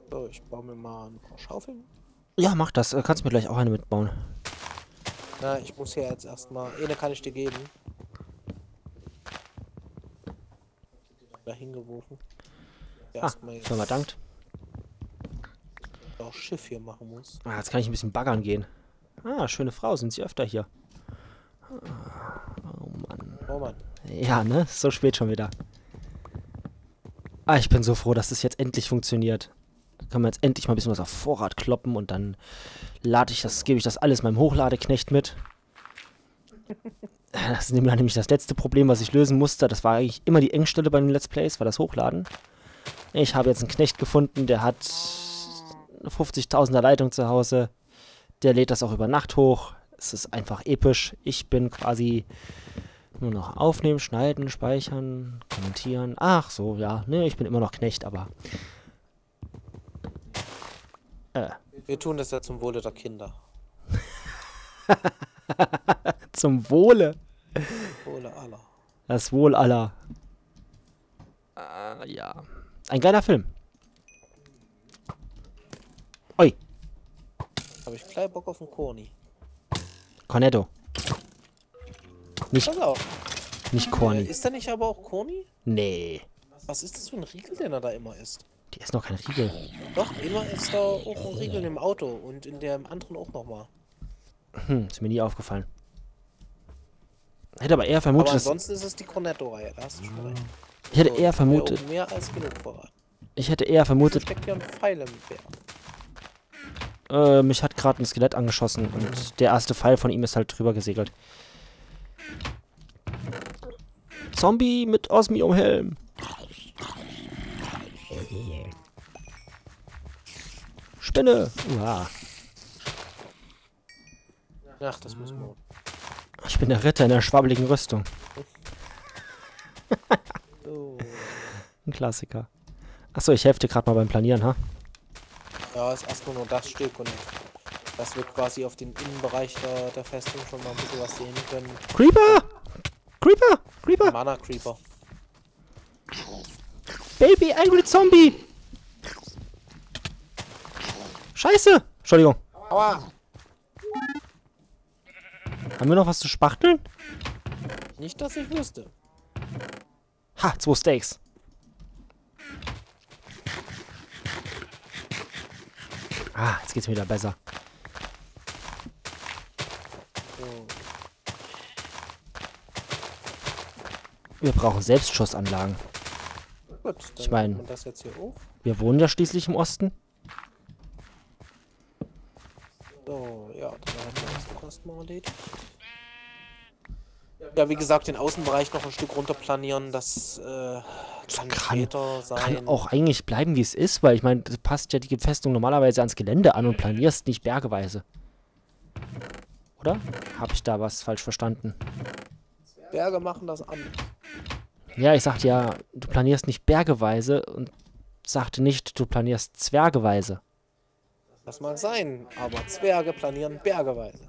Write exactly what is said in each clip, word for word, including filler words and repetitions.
So, ich baue mir mal ein paar Schaufeln. Ja, mach das. Äh, Kannst mir gleich auch eine mitbauen. Na, ich muss hier jetzt erstmal. Eine kann ich dir geben. Da hingeworfen. Ah, Erstmal jetzt Firma dankt. auch Schiff hier machen muss. Ah, jetzt kann ich ein bisschen baggern gehen. Ah, schöne Frau. Sind Sie öfter hier? Oh Mann. Oh Mann. Ja, ne? So spät schon wieder. Ah, ich bin so froh, dass das jetzt endlich funktioniert. Da kann man jetzt endlich mal ein bisschen was auf Vorrat kloppen und dann lade ich das, gebe ich das alles meinem Hochladeknecht mit. Das ist nämlich das letzte Problem, was ich lösen musste. Das war eigentlich immer die Engstelle bei den Let's Plays, war das Hochladen. Ich habe jetzt einen Knecht gefunden, der hat eine fünfzigtausender Leitung zu Hause. Der lädt das auch über Nacht hoch. Es ist einfach episch. Ich bin quasi nur noch aufnehmen, schneiden, speichern, kommentieren. Ach so, ja, ne, ich bin immer noch Knecht, aber... Äh, Wir tun das ja zum Wohle der Kinder. zum Wohle. Wohle aller. Das Wohl aller. Äh, ja. Ein geiler Film. Oi. Habe ich gleich Bock auf einen Corny. Cornetto. Nicht, Pass auf. nicht Äh, Corny. ist da nicht aber auch Corny? Nee. Was ist das für ein Riegel, den er da immer isst? Die ist noch kein Riegel. Doch, immer ist da auch ein Riegel im Auto und in dem anderen auch nochmal. Hm, ist mir nie aufgefallen. Hätte aber eher Aber vermutet, dass... ansonsten ist es die Cornetto-Reihe, da hast du schon recht. Ich hätte So, eher ich hab mir vermutet... auch mehr als genug Vorrat. Ich hätte eher Wieso vermutet... steckt hier ein Pfeil im Bär? Äh, mich hat gerade ein Skelett angeschossen und der erste Pfeil von ihm ist halt drüber gesegelt. Zombie mit Osmium-Helm. Spinne. Uah. Ach, das muss man. Ich bin der Ritter in der schwabbeligen Rüstung. So. Ein Klassiker. Achso, ich helfe dir gerade mal beim Planieren, ha? Ja, ist erstmal nur das Stück und dass wir quasi auf den Innenbereich der, der Festung schon mal ein bisschen was sehen können. Creeper! Creeper! Creeper! Mana Creeper. Baby, angry Zombie! Scheiße! Entschuldigung. Aua! Haben wir noch was zu spachteln? Nicht, dass ich wüsste. Ha, zwei Steaks. Ah, jetzt geht's mir wieder besser. So. Wir brauchen Selbstschussanlagen. Gut, dann Ich mein- nimmt man das jetzt hier auf. Wir wohnen ja schließlich im Osten. So, ja, dann haben wir das doch erstmal erledigt. Ja, wie gesagt, den Außenbereich noch ein Stück runter planieren, das äh, kann, Kann- später sein. Kann auch eigentlich bleiben, wie es ist, weil ich meine, das passt ja die Festung normalerweise ans Gelände an und planierst nicht bergeweise. Oder? Habe ich da was falsch verstanden? Berge machen das an. Ja, ich sagte ja, du planierst nicht bergeweise und sagte nicht, du planierst zwergeweise. Das mag sein, aber Zwerge planieren bergeweise.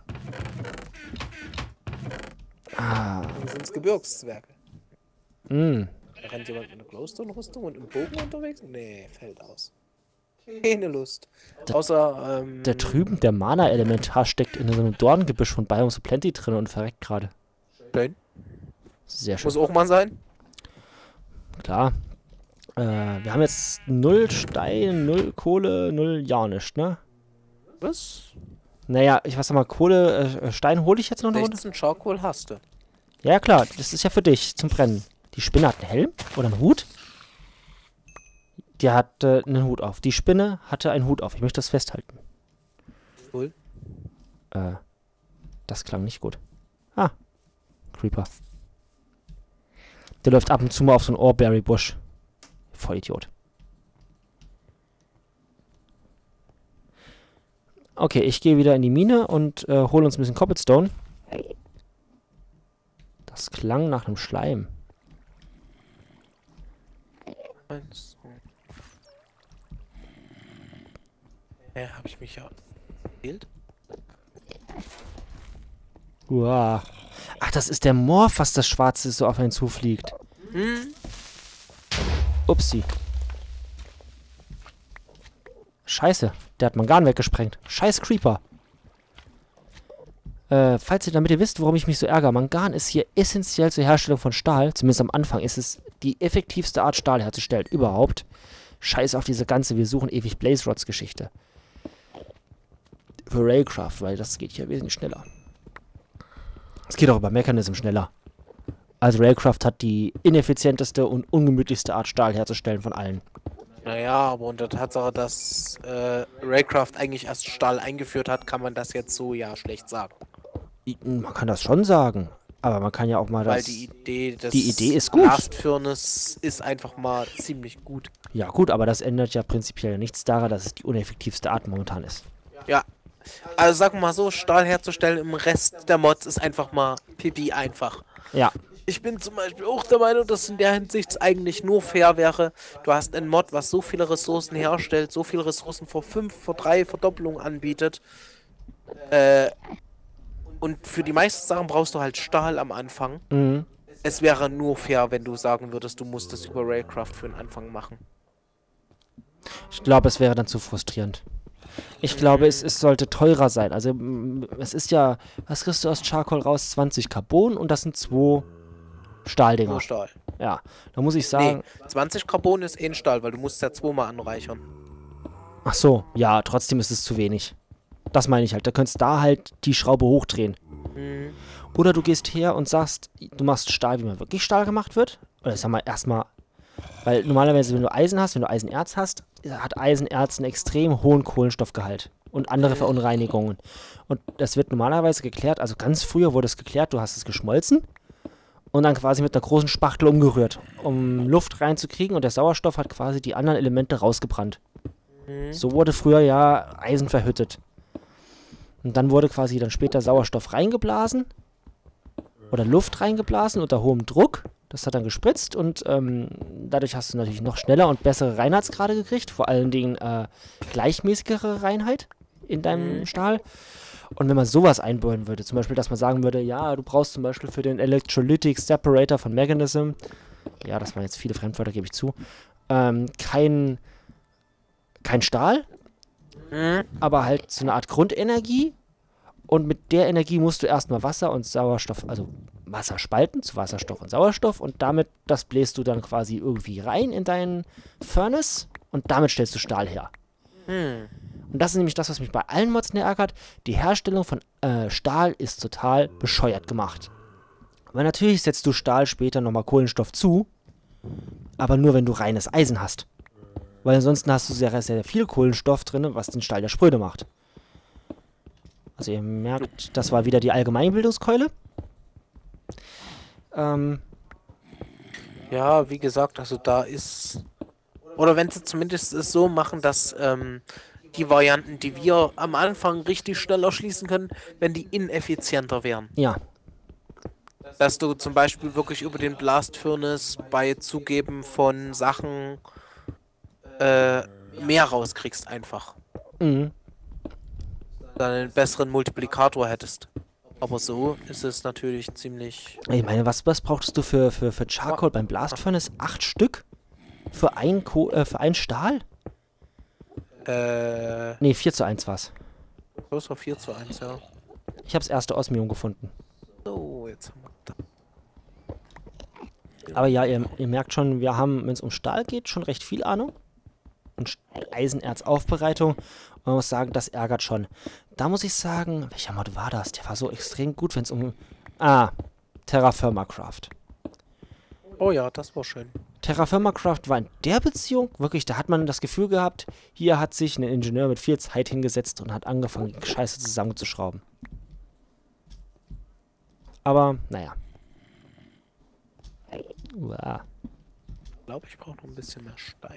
Ah, Dann sind es Gebirgszwerge. mh. Da rennt jemand mit einer Glowstone-Rüstung und im Bogen unterwegs? Nee, fällt aus. Keine Lust. Außer, ähm... Da drüben, der Mana-Elementar steckt in so einem Dorngebüsch von Biomes Plenty drin und verreckt gerade. Schön. Sehr schön. Muss auch mal sein. Klar. Äh, wir haben jetzt null Stein, null Kohle, null ja nicht, ne? Was? Naja, ich weiß mal, Kohle, äh, Stein hole ich jetzt noch eine Runde? sechzehn Charcoal hast du. Ja, klar, das ist ja für dich zum Brennen. Die Spinne hat einen Helm oder einen Hut. Die hatte einen Hut auf. Die Spinne hatte einen Hut auf. Ich möchte das festhalten. Cool. Äh, das klang nicht gut. Ah, Creeper. Der läuft ab und zu mal auf so einen Oreberry-Busch. Voll Idiot. Okay, ich gehe wieder in die Mine und äh, hole uns ein bisschen Cobblestone. Das klang nach einem Schleim. Eins, zwei. Ja, hab ich mich ja erzählt. Uah. Ach, das ist der Morph, was das Schwarze so auf einen zufliegt. Hm? Upsi. Scheiße, der hat Mangan weggesprengt. Scheiß Creeper. Äh, falls ihr damit ihr wisst, warum ich mich so ärgere, Mangan ist hier essentiell zur Herstellung von Stahl. Zumindest am Anfang ist es die effektivste Art, Stahl herzustellen überhaupt. Scheiß auf diese ganze Wir suchen ewig Blaze Rods Geschichte. Für Raycraft, weil das geht hier wesentlich schneller. Es geht auch über Mechanism schneller. Also Raycraft hat die ineffizienteste und ungemütlichste Art, Stahl herzustellen von allen. Naja, aber unter der Tatsache, dass äh, Raycraft eigentlich erst Stahl eingeführt hat, kann man das jetzt so ja schlecht sagen. Man kann das schon sagen, aber man kann ja auch mal das... Weil die Idee des die Idee ist gut. Blast Furnace ist einfach mal ziemlich gut. Ja gut, aber das ändert ja prinzipiell nichts daran, dass es die uneffektivste Art momentan ist. Ja, also sagen wir mal so, Stahl herzustellen im Rest der Mods ist einfach mal pipi einfach. Ja. Ich bin zum Beispiel auch der Meinung, dass in der Hinsicht eigentlich nur fair wäre. Du hast ein Mod, was so viele Ressourcen herstellt, so viele Ressourcen vor fünf, vor drei Verdopplungen anbietet. Äh, und für die meisten Sachen brauchst du halt Stahl am Anfang. Mhm. Es wäre nur fair, wenn du sagen würdest, du musst es über Raycraft für den Anfang machen. Ich glaube, es wäre dann zu frustrierend. Ich glaube, es, es sollte teurer sein. Also, m, es ist ja, was kriegst du aus Charcoal raus? zwanzig Carbon und das sind zwei Stahldinger. Nur Stahl. Ja, da muss ich sagen... Nee, zwanzig Carbon ist eh ein Stahl, weil du musst ja zweimal anreichern. Ach so, ja, trotzdem ist es zu wenig. Das meine ich halt. Da könntest da halt die Schraube hochdrehen. Mhm. Oder du gehst her und sagst, du machst Stahl, wie man wirklich Stahl gemacht wird. Oder sag mal, erstmal... Weil normalerweise, wenn du Eisen hast, wenn du Eisenerz hast, hat Eisenerz einen extrem hohen Kohlenstoffgehalt. Und andere Verunreinigungen. Und das wird normalerweise geklärt, also ganz früher wurde es geklärt, du hast es geschmolzen. Und dann quasi mit einer großen Spachtel umgerührt, um Luft reinzukriegen. Und der Sauerstoff hat quasi die anderen Elemente rausgebrannt. Mhm. So wurde früher ja Eisen verhüttet. Und dann wurde quasi dann später Sauerstoff reingeblasen. Oder Luft reingeblasen unter hohem Druck. Das hat dann gespritzt und ähm, dadurch hast du natürlich noch schneller und bessere Reinheitsgrade gekriegt. Vor allen Dingen äh, gleichmäßigere Reinheit in deinem Mhm. Stahl. Und wenn man sowas einbauen würde, zum Beispiel, dass man sagen würde, ja, du brauchst zum Beispiel für den Electrolytic Separator von Mechanism, ja, das waren jetzt viele Fremdwörter, gebe ich zu, ähm, kein, kein Stahl, Mhm. aber halt so eine Art Grundenergie. Und mit der Energie musst du erstmal Wasser und Sauerstoff, also Wasser spalten zu Wasserstoff und Sauerstoff. Und damit, das bläst du dann quasi irgendwie rein in deinen Furnace und damit stellst du Stahl her. Mhm. Und das ist nämlich das, was mich bei allen Mods ärgert. Die Herstellung von äh, Stahl ist total bescheuert gemacht. Weil natürlich setzt du Stahl später nochmal Kohlenstoff zu, aber nur wenn du reines Eisen hast. Weil ansonsten hast du sehr, sehr viel Kohlenstoff drin, was den Stahl der spröde macht. Also ihr merkt, das war wieder die Allgemeinbildungskeule. Ähm, Ja, wie gesagt, also da ist... Oder wenn sie zumindest es so machen, dass ähm, die Varianten, die wir am Anfang richtig schnell erschließen können, wenn die ineffizienter wären. ja, Dass du zum Beispiel wirklich über den Blast Furnace bei Zugeben von Sachen äh, mehr rauskriegst einfach. mhm. Dann einen besseren Multiplikator hättest. Aber so ist es natürlich ziemlich... Ich meine, was, was brauchtest du für, für, für Charcoal beim Blast Furnace? Acht Stück? Für ein, Ko äh, für einen Stahl? Äh, Ne, vier zu eins war's. das war vier zu eins, ja. Ich habe das erste Osmium gefunden. So, jetzt haben wir da. Aber ja, ihr, ihr merkt schon, wir haben, wenn es um Stahl geht, schon recht viel Ahnung. Und St- Eisenerzaufbereitung. Und man muss sagen, das ärgert schon. Da muss ich sagen, welcher Mod war das? Der war so extrem gut, wenn es um... Ah, Terra Firma Craft. Oh ja, das war schön. Terra Firma Craft war in der Beziehung, wirklich, da hat man das Gefühl gehabt, hier hat sich ein Ingenieur mit viel Zeit hingesetzt und hat angefangen, die Scheiße zusammenzuschrauben. Aber, naja. Uah. Ich glaube, ich brauche noch ein bisschen mehr Stein.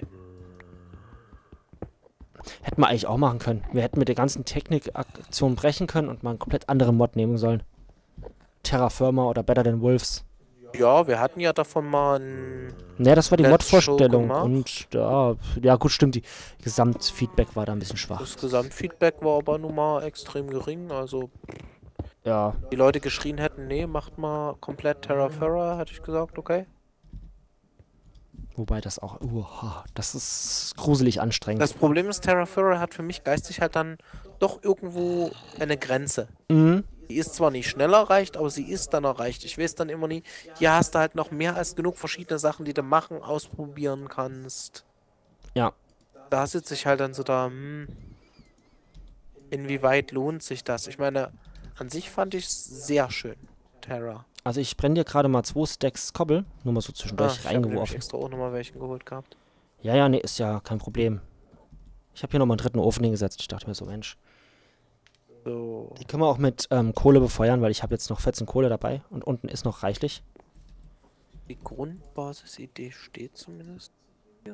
Hätten wir eigentlich auch machen können. Wir hätten mit der ganzen Technikaktion brechen können und mal einen komplett anderen Mod nehmen sollen. Terra Firma oder Better Than Wolves. Ja, wir hatten ja davon mal ein... Ne, das war die Let's Mod-Vorstellung. Show gemacht. Und ja, ja, gut, stimmt. Die Gesamtfeedback war da ein bisschen schwach. Das Gesamtfeedback war aber nun mal extrem gering. Also Ja, die Leute geschrien hätten, nee, macht mal komplett Terra Firma, hätte ich gesagt, okay. Wobei das auch, uah, das ist gruselig anstrengend. Das Problem ist, Terraform hat für mich geistig halt dann doch irgendwo eine Grenze. Mhm. Die ist zwar nicht schnell erreicht, aber sie ist dann erreicht. Ich weiß dann immer nie, hier hast du halt noch mehr als genug verschiedene Sachen, die du machen, ausprobieren kannst. Ja. Da sitze ich halt dann so da, hm, inwieweit lohnt sich das? Ich meine, an sich fand ich es sehr schön, Terra. Also ich brenne dir gerade mal zwei Stacks Kobbel, nur mal so Ah, zwischendurch ich habe nämlich reingeworfen. extra auch nochmal welchen geholt gehabt. Ja, ja, nee, ist ja kein Problem. Ich habe hier nochmal einen dritten Ofen hingesetzt. Ich dachte mir so, Mensch. So. Die können wir auch mit ähm, Kohle befeuern, weil ich habe jetzt noch vierzehn Kohle dabei und unten ist noch reichlich. Die Grundbasisidee steht zumindest. Ja.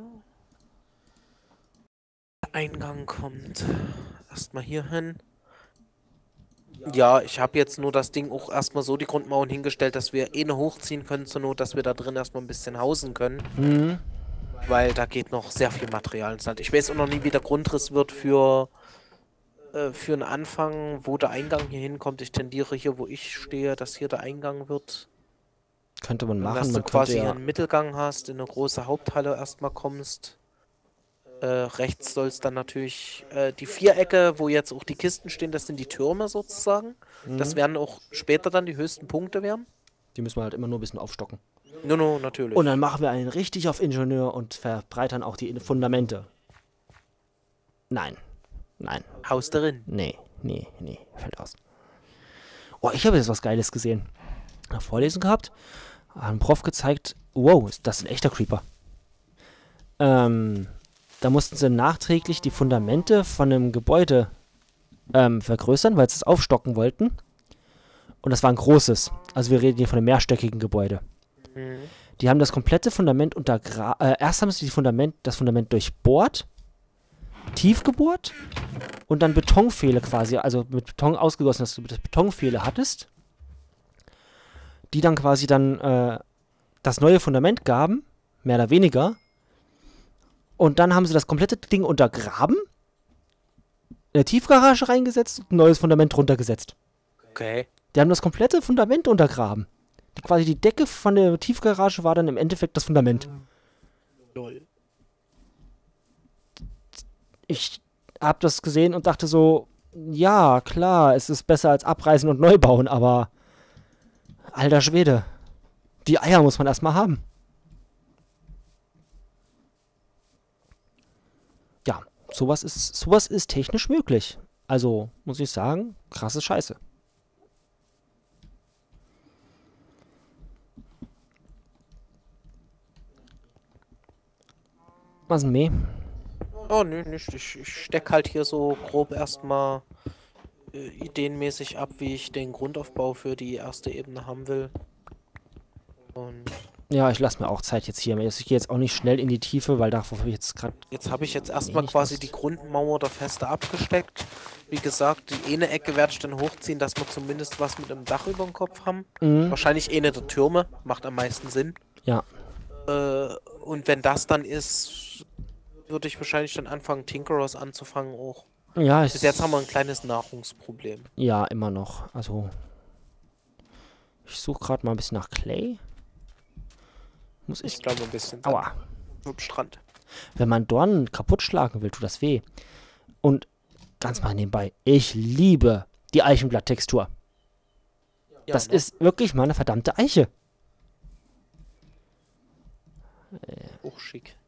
Der Eingang kommt erstmal hier hin. Ja, ich habe jetzt nur das Ding auch erstmal so die Grundmauern hingestellt, dass wir eh ne hochziehen können zur Not, dass wir da drin erstmal ein bisschen hausen können. Mhm. Weil da geht noch sehr viel Material ins Land. Ich weiß auch noch nie, wie der Grundriss wird für, äh, für einen Anfang, wo der Eingang hier hinkommt. Ich tendiere hier, wo ich stehe, dass hier der Eingang wird. Könnte man Und machen. dass du Man quasi könnte hier ja, einen Mittelgang hast, in eine große Haupthalle erstmal kommst. Äh, rechts soll es dann natürlich äh, die Vierecke, wo jetzt auch die Kisten stehen, das sind die Türme sozusagen. Das Mhm. werden auch später dann die höchsten Punkte werden. die müssen wir halt immer nur ein bisschen aufstocken. No, no, natürlich. Und dann machen wir einen richtig auf Ingenieur und verbreitern auch die Fundamente. Nein. Nein. Haus darin. Nee, nee, nee. Fällt aus. Oh, ich habe jetzt was Geiles gesehen. Eine Vorlesung gehabt. Hat ein Prof gezeigt. Wow, ist das ein echter Creeper. Ähm, da mussten sie nachträglich die Fundamente von einem Gebäude ähm, vergrößern, weil sie es aufstocken wollten. Und das war ein großes. Also wir reden hier von einem mehrstöckigen Gebäude. Mhm. Die haben das komplette Fundament untergra... Äh, erst haben sie die Fundament, das Fundament durchbohrt, tief gebohrt und dann Betonpfähle quasi, also mit Beton ausgegossen, dass du Betonpfähle hattest, die dann quasi dann äh, das neue Fundament gaben, mehr oder weniger. Und dann haben sie das komplette Ding untergraben, in eine Tiefgarage reingesetzt und ein neues Fundament runtergesetzt. Okay. Die haben das komplette Fundament untergraben. Die, quasi die Decke von der Tiefgarage war dann im Endeffekt das Fundament. Lol. Ich habe das gesehen und dachte so, ja, klar, es ist besser als abreißen und neu bauen, aber alter Schwede, die Eier muss man erstmal haben. Ja, sowas ist, sowas ist technisch möglich. Also, muss ich sagen, krasse Scheiße. Was denn mehr? Oh, nö, nicht. Ich, ich steck halt hier so grob erstmal äh, ideenmäßig ab, wie ich den Grundaufbau für die erste Ebene haben will. Und Ja, ich lasse mir auch Zeit jetzt hier. Ich gehe jetzt auch nicht schnell in die Tiefe, weil da, wo wir jetzt gerade... jetzt habe ich jetzt erstmal nicht quasi Lust. die Grundmauer der Feste abgesteckt. Wie gesagt, die eine Ecke werde ich dann hochziehen, dass wir zumindest was mit dem Dach über dem Kopf haben. Mhm. Wahrscheinlich eine der Türme, macht am meisten Sinn. Ja. Äh, und wenn das dann ist, würde ich wahrscheinlich dann anfangen, Tinkerers anzufangen auch. Ja, Bis jetzt haben wir ein kleines Nahrungsproblem. Ja, immer noch. Also, ich suche gerade mal ein bisschen nach Clay. Muss Ich ich... glaube ein bisschen Aua. am Strand. Wenn man Dornen kaputt schlagen will, tut das weh. Und ganz mal nebenbei, ich liebe die Eichenblatttextur. Ja, Das ne? ist wirklich mal eine verdammte Eiche. Auch schick.